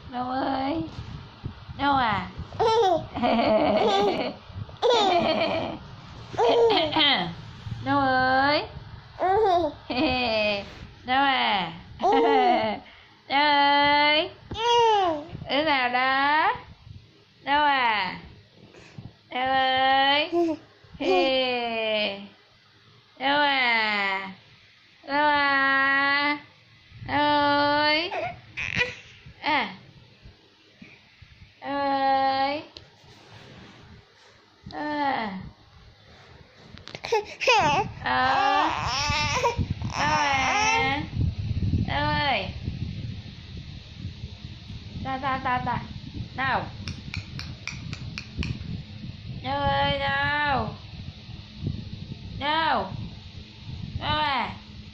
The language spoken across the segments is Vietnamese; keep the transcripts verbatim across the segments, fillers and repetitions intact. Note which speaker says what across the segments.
Speaker 1: Đâu ơi, đâu à? Đâu ơi. Đâu à? Đâu ơi. Đứa nào đó? Đâu à? Đâu ơi. Đâu à? Đâu à? Ơi. À. Ơi. À. Ờ. Đâu à? Đâu ơi. Ta ta ta ta. Nào. Đâu ơi, đâu. Đâu. Đâu à?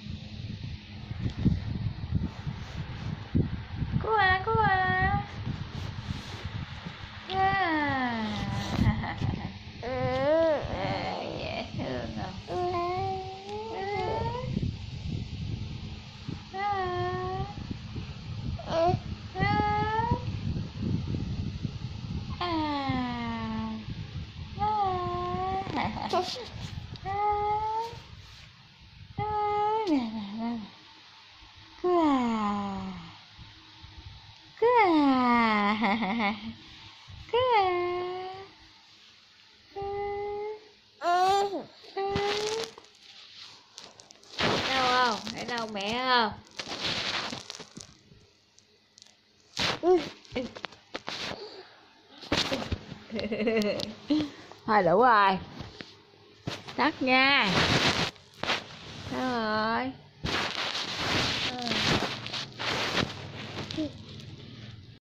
Speaker 1: Cô à, cô à. À. À, dễ thương không? Cứ à, cứ à, cứ à, đâu không? Ở đâu mẹ không? Thôi đủ rồi, tắt nha. Đâu rồi?